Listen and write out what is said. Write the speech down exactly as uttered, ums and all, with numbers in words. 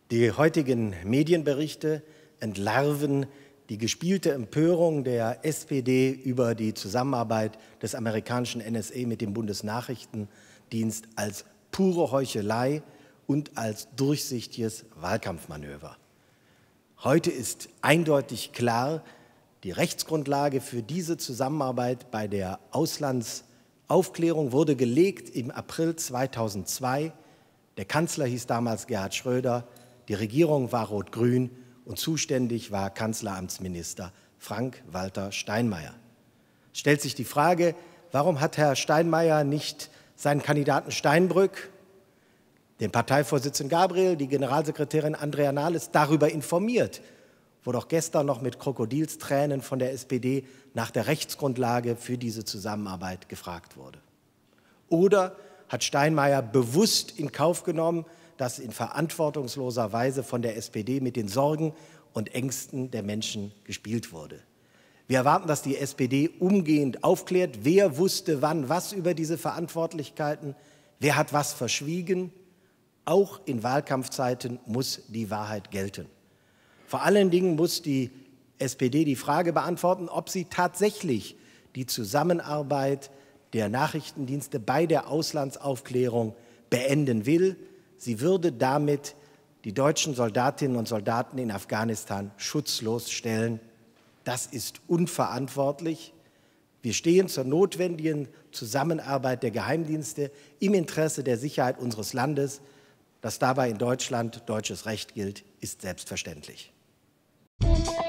Die heutigen Medienberichte entlarven die gespielte Empörung der S P D über die Zusammenarbeit des amerikanischen N S A mit dem Bundesnachrichtendienst als pure Heuchelei und als durchsichtiges Wahlkampfmanöver. Heute ist eindeutig klar, die Rechtsgrundlage für diese Zusammenarbeit bei der Auslandsaufklärung wurde gelegt im April zweitausendzwei. Der Kanzler hieß damals Gerhard Schröder, die Regierung war rot-grün und zuständig war Kanzleramtsminister Frank-Walter Steinmeier. Es stellt sich die Frage, warum hat Herr Steinmeier nicht seinen Kandidaten Steinbrück, den Parteivorsitzenden Gabriel, die Generalsekretärin Andrea Nahles darüber informiert, wo doch gestern noch mit Krokodilstränen von der S P D nach der Rechtsgrundlage für diese Zusammenarbeit gefragt wurde? Oder hat Steinmeier bewusst in Kauf genommen, dass in verantwortungsloser Weise von der S P D mit den Sorgen und Ängsten der Menschen gespielt wurde? Wir erwarten, dass die S P D umgehend aufklärt, wer wusste wann was über diese Verantwortlichkeiten, wer hat was verschwiegen. Auch in Wahlkampfzeiten muss die Wahrheit gelten. Vor allen Dingen muss die S P D die Frage beantworten, ob sie tatsächlich die Zusammenarbeit der Nachrichtendienste bei der Auslandsaufklärung beenden will. Sie würde damit die deutschen Soldatinnen und Soldaten in Afghanistan schutzlos stellen. Das ist unverantwortlich. Wir stehen zur notwendigen Zusammenarbeit der Geheimdienste im Interesse der Sicherheit unseres Landes. Dass dabei in Deutschland deutsches Recht gilt, ist selbstverständlich.